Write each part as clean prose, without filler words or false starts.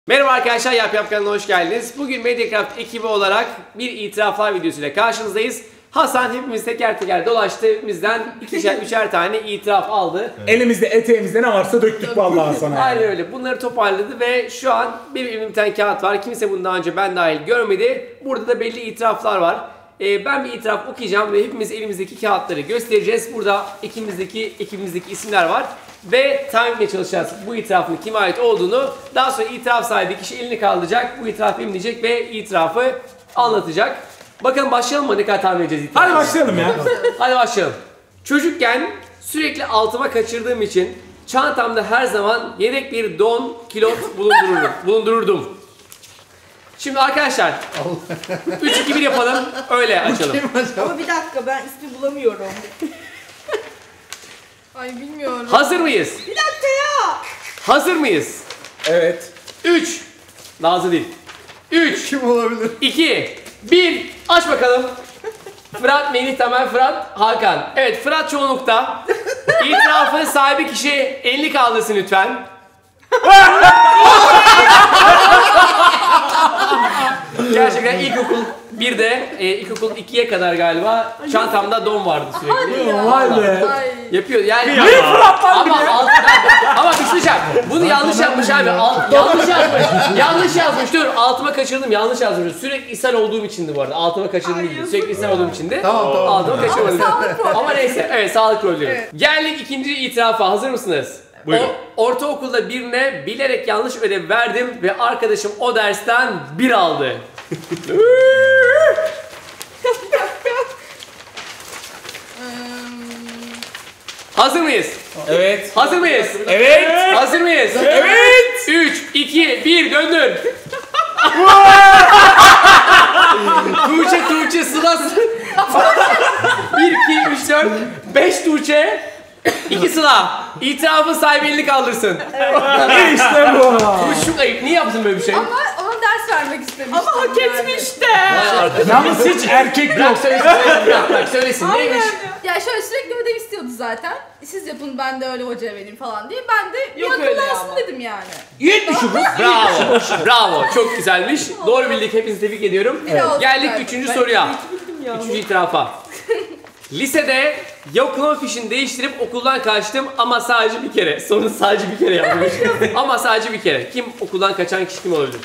Merhaba arkadaşlar, Yap kanalına hoş geldiniz. Bugün Mediacraft ekibi olarak bir itiraflar videosuyla karşınızdayız. Hasan hepimiz teker teker dolaştı. Bizden ikişer üçer tane itiraf aldı. Evet. Elimizde eteğimizde ne varsa döktük vallahi Hasan'a. Aynen öyle. Bunları toparladı ve şu an bir tane kağıt var. Kimse bunu daha önce ben dahil görmedi. Burada da belli itiraflar var. Ben bir itiraf okuyacağım ve hepimiz elimizdeki kağıtları göstereceğiz. Burada ekibimizdeki isimler var. Ve tahmin etmeye çalışacağız bu itirafın kime ait olduğunu. Daha sonra itiraf sahibi kişi elini kaldıracak, bu itirafı benim diyecek ve itirafı anlatacak. Bakalım başlayalım mı? Ne kadar tahmin edeceğiz itirafı? Hadi başlayalım ya. Hadi başlayalım. Çocukken sürekli altıma kaçırdığım için çantamda her zaman yedek bir don, kilot bulundururdum. Şimdi arkadaşlar 3-2-1 yapalım, öyle açalım. Ama bir dakika, ben ismi bulamıyorum. Ay bilmiyorum. Hazır mıyız? Bir dakika ya. Hazır mıyız? Evet. 3 Nazlı değil. 3 Kim olabilir? 2 1 Aç bakalım. Fırat, Melih, Tamer, Fırat, Hakan. Evet, Fırat çoğunlukta. İtirafın sahibi kişi elini kaldırsın lütfen. Gerçekten ilkokul 1'de, ilkokul 2'ye kadar galiba çantamda don vardı sürekli. Vay be. Ay. Yapıyor yani. Ne Fırat'tan bile? Ama bir şey diyeceğim. Bunu yanlış yapmış abi. Yanlış yazmış. Yanlış yazmış. Dur, altıma kaçırdım. Yanlış yazmış. Sürekli ishal olduğum içindi bu arada. Altıma kaçırdım değil. Sürekli ishal olduğum içindi. Tamam. Altıma kaçırmadım. Sağlık problemi. Ama neyse. Evet, sağlık problemi. Evet. Geldik ikinci itirafa. Hazır mısınız? Buyurun. Ortaokulda birine bilerek yanlış ödev verdim ve arkadaşım o dersten 1 aldı. Hazır mıyız? Evet. Hazır mıyız? Evet. Hazır mıyız? Evet. 3, 2, 1 döndür. Tuğçe Sıla 1, 2, 3, 4, 5 Tuğçe, 2 Sıla. İtirafın sahibi elini kaldırsın. İşte bu. Bu şu ayıp. Niye yaptın böyle bir şey? Ama ona ders vermek istemiştim. Ama hak etmişti. Yalnız hiç erkek Bırak yok. söylesin. Bırak söylesin. Neymiş? Ya şöyle sürekli ödev istiyordu zaten. Siz yapın, ben de öyle hocaya vereyim falan diye. Ben de Yok bir öyle akıllansın ama. dedim yani. 70 Bravo. Bravo. Çok güzelmiş. Doğru bildik. Hepinizi tebrik ediyorum. Evet. Geldik 3. soruya. 3. itirafa. Lisede yoklama fişini değiştirip okuldan kaçtım ama sadece bir kere. Sorunu sadece bir kere yapmış. Ama sadece bir kere. Kim okuldan kaçan kişi kim olabilir?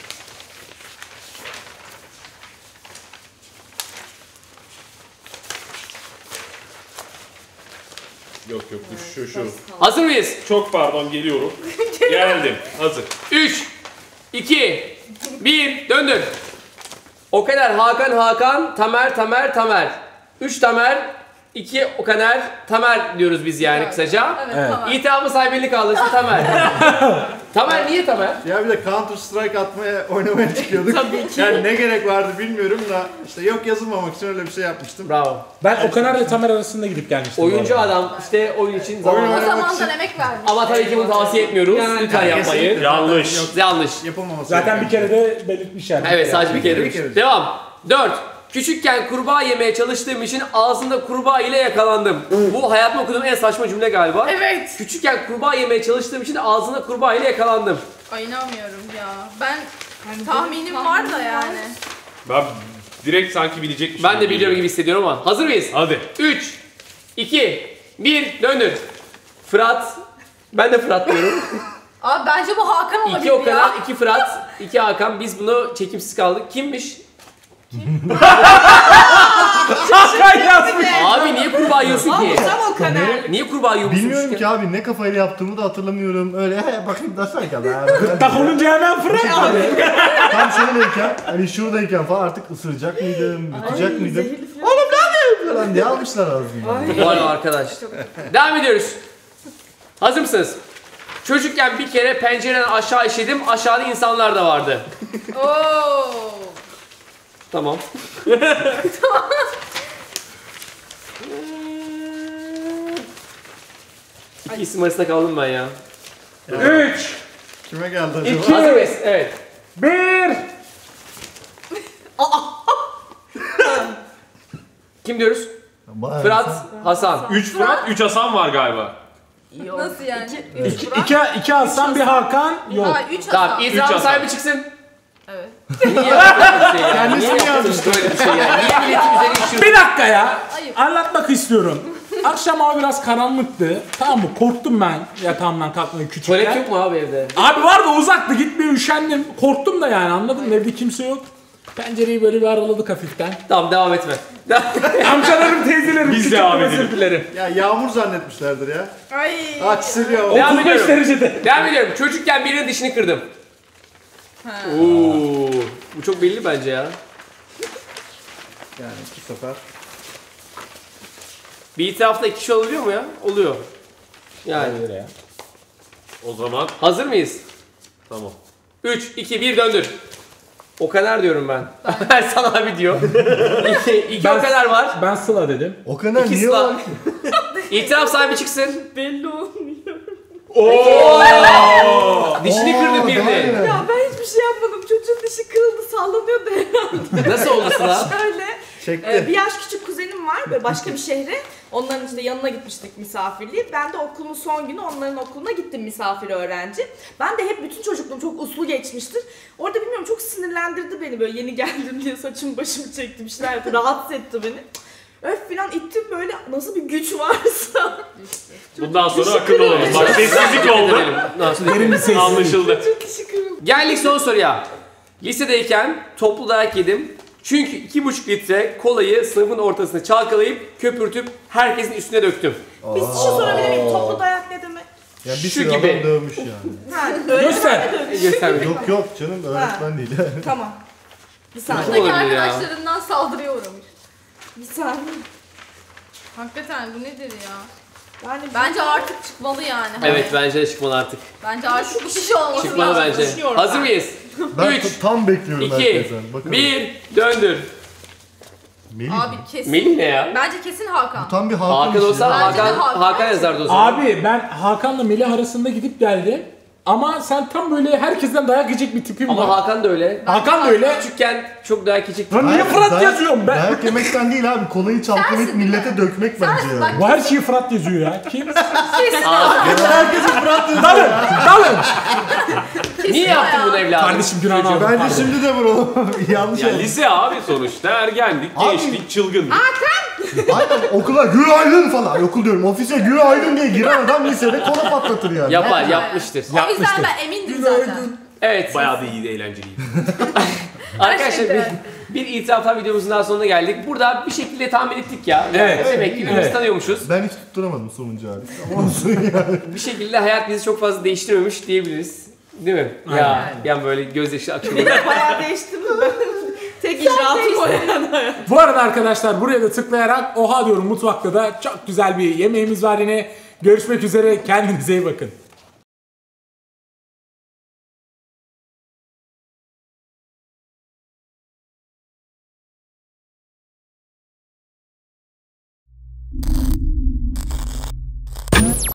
Yok şu. Hazır mıyız? Çok pardon, geliyorum. Geldim. Hazır. 3, 2, 1 döndür. O kadar Hakan, Tamer. 3 Tamer, 2 Okaner, Tamer diyoruz biz yani kısaca. Evet, tamam. İtirafı sahibini kaldırsın Tamer. Tamer niye Tamer? Ya bir de Counter Strike oynamaya çıkıyorduk. Tabii ki. Yani ne gerek vardı bilmiyorum da işte yok yazılmamak için öyle bir şey yapmıştım. Bravo. Ben Okaner ile Tamer arasında gidip gelmiştim. Oyuncu adam işte oyun için zaman. O Oyun- zamandan emek vermiş. Ama tabii ki bunu tavsiye etmiyoruz. Lütfen yapmayın. Kesinlikle. Yanlış. Yok, Yanlış. yapılmaması. Zaten yani. bir kere de belirtmişler. Evet, sadece bir kere Bir demiş. kere. Devam. 4. Küçükken kurbağa yemeye çalıştığım için ağzında kurbağa ile yakalandım. Bu hayatımda okuduğum en saçma cümle galiba. Evet. Küçükken kurbağa yemeye çalıştığım için ağzında kurbağa ile yakalandım. Ay inanmıyorum ya. Ben tahminim var da yani. Ben direkt sanki bilecekmişim. Ben de biliyorum gibi hissediyorum ama. Hazır mıyız? Hadi. 3, 2, 1 döndür. Fırat. Ben de Fırat diyorum. Abi bence bu Hakan olabilir 2 Okan, ya. 2 Fırat, 2 Hakan. Biz bunu çekimsiz kaldık. Kimmiş? Hakan yazmış. Abi niye kurbağa yiyorsun ki? Tam Okaner. Niye kurbağa yiyorsun? Bilmiyorum ki abi, ne kafayla yaptığımı da hatırlamıyorum. Öyle bakayım da sanki Tak olunca hemen Fırat. tam şöyleyken hani şuradayken falan artık ısıracak mıydım, yutacak mıydım? Oğlum ne yapıyorsun falan diye almışlar ağzını. Bu arada arkadaş. Devam ediyoruz. Hazır mısınız? Çocukken bir kere pencereden aşağı işedim. Aşağıda insanlar da vardı. Oo. Tamam. İki isim arasında kaldım ben ya. 3, Kime geldi acaba? 2, Hazır mıyız? Evet. 1. Kim diyoruz? Bayağı Fırat, Hasan. 3 Fırat, 3 Hasan var galiba. Yok. Nasıl yani? İki Hasan bir Hakan yok. Ha 3 Tamam hata. itiraf Hasan. sahibi çıksın. Evet. Niye yaptın böyle bir şey ya? Kendisi Niye mi yaptın yazmış? böyle bir şey ya? Niye milletin üzerine işiyorsun? Bir dakika ya. Ayıp. Anlatmak istiyorum. Akşam hava biraz karanlıktı. Tamam mı? Korktum ben yatağımdan kalkmaya Tuvalet küçükken. yok mu abi evde? Abi var da uzaktı, gitmeye üşendim. Korktum da yani, anladın mı? Evde kimse yok. Pencereyi böyle bir araladık hafiften. Tamam devam etme. Amcalarım, teyzelerim, Biz küçüktüm, devam özür edelim. dilerim. Ya yağmur zannetmişlerdir ya. Ay. Çiseliyor. Devam 35 ediyorum. derecede. Devam ediyorum. Çocukken birinin dişini kırdım. Oo, bu çok belli bence ya. Yani bu sefer. Bir itirafta 2 kişi olabiliyor mu ya? Oluyor. Yani. Ya. O zaman Hazır mıyız? tamam. 3, 2, 1 döndür. O kadar diyorum ben. Ben sana abi diyor. İki o kadar var. Ben Sıla dedim. O kadar İki niye sıla. var? İtiraf sahibi çıksın. Belli olmuyor. Dişini kırdı Oo, birini. daha ne? Ya ben hiçbir şey yapmadım. Çocuğun dişi kırıldı, sallanıyordu herhalde. Nasıl oldu Sıla? Şöyle. Çekti. Bir yaş küçük kuzenim var böyle başka bir şehre. Onların işte yanına gitmiştik misafirliği. Ben de okulun son günü onların okuluna gittim misafir öğrenci. Ben de hep bütün çocukluğum çok uslu geçmiştir. Orada bilmiyorum çok sinirlendirdi beni böyle yeni geldim diye saçımı başımı çekti bir şeyler yaptı. Rahatsız etti beni. Öf filan ittim böyle nasıl bir güç varsa. Bundan sonra akıllı olalım. Bak sessizlik oldu. Derin bir sessizlik. Anlaşıldı. Çok dişi kırıldı. Geldik son soruya. Lisedeyken toplu dayak yedim. Çünkü 2,5 litre kolayı sınıfın ortasına çalkalayıp köpürtüp herkesin üstüne döktüm. Bir şey sorabilir miyim? Toplu dayak ne demek? Ya bir Şu sürü gibi. adam dövmüş yani. Ha, Göster. Göstermeyin. Yok yok canım öğretmen değil. Tamam. Bir saniye. Olabilir Buradaki ya. arkadaşlarından saldırıya uğramış. Bir saniye. Hakikaten bu nedir ya? Yani Bence artık çıkmalı yani. Evet bence de çıkmalı artık. Bence artık bu kişi olması Çıkmalı lazım. bence. düşünüyorum Hazır ben. mıyız? Ben 3, tam bekliyorum 2, herkesten. Bakalım. 1, döndür. Melih. Abi kesin. Melih ne ya? Bence kesin Hakan. Tam bir Hakan, Hakan işi olsa ya. Bence de Hakan Hakan. yazardı o zaman. Abi ben Hakan'la Melih arasında gidip geldim. Ama sen tam böyle herkesten dayak yiyecek bir tipim Ama var. Hakan da öyle. Hakan da öyle. Küçükken çok dayak yiyecekti. Lan niye Hayır, Fırat dayak- yazıyorum ben? Dayak yemekten değil abi. Kolayı çalkalayıp Sensin değil millete mi? dökmek bence Sensin, ya. bak. Bu her şeyi Fırat yazıyor ya. Kim? Herkesin Fırat yazıyor. Dalın! Dalın! Niye yaptın bunu evladım? Kardeşim günahını aldım. Bence pardon. şimdi de vuralım. Yanlış Ya oldu. lise abi sonuçta ergenlik, Abi- gençlik, çılgınlık. Aynen okula günaydın falan. Okul diyorum ofise günaydın diye giren adam lisede kola patlatır yani. Yapar, yapmıştır. O yüzden ben emindim zaten. Evet. Bayağı da iyiydi, eğlenceliydi. Arkadaşlar Gerçekten. bir itiraflar videomuzun daha sonuna geldik. Burada bir şekilde tahmin ettik ya. Evet. Demek ki birbirimizi Evet. tanıyormuşuz. Ben hiç tutturamadım sonuncu hariç. Ama olsun yani. Bir şekilde hayat bizi çok fazla değiştirmemiş diyebiliriz. Değil mi? Ya yani böyle gözyaşı akıyor. Bayağı değiştim mi ben? Tek icraatım o yani. Bu arada arkadaşlar buraya da tıklayarak oha diyorum mutfakta da çok güzel bir yemeğimiz var yine. Görüşmek üzere, kendinize iyi bakın.